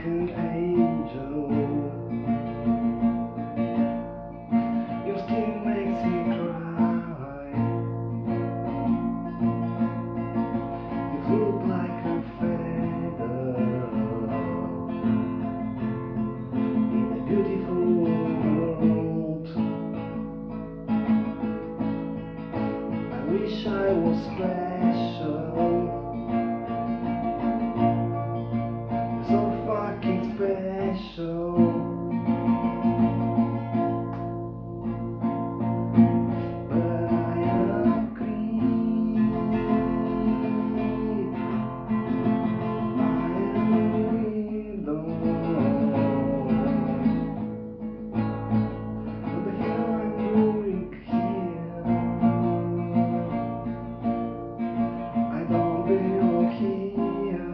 an angel. Your skin makes me cry. You float like a feather in a beautiful world. I wish I was special. So fucking special. But I agree. I don't what the hell I'm doing here. I don't belong here.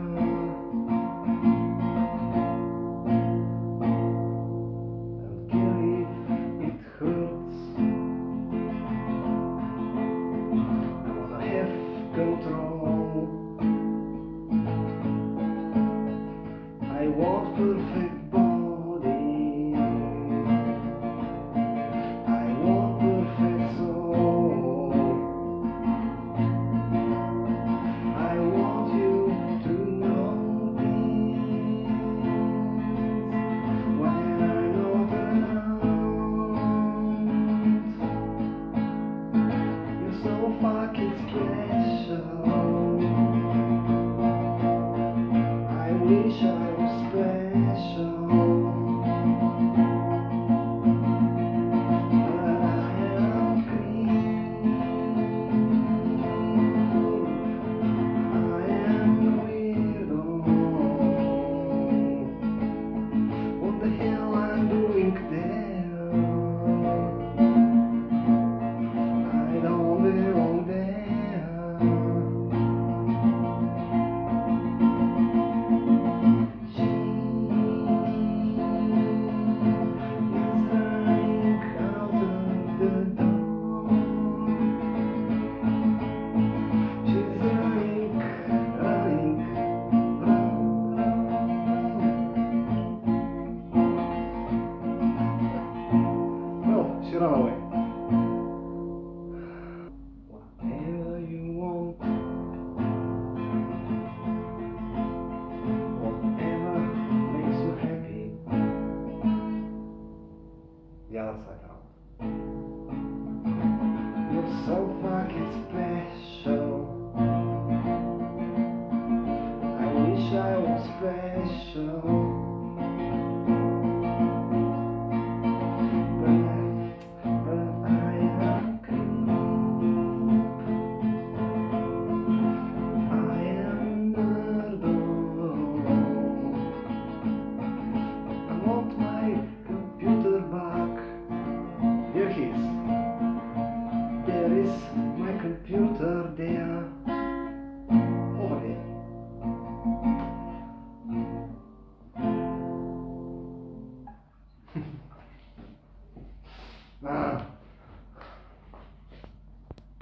Control. I want perfect body. I want perfect soul. I want you to know this when I'm not around. You're so fucking special. I wish I was special, but I am green. I am the weirdo. What the hell I'm doing there? I don't belong there. She ran away. Whatever you want, whatever makes you happy. The other side out. You're so fucking special. I wish I was special. There is my computer there. Over there. Ah.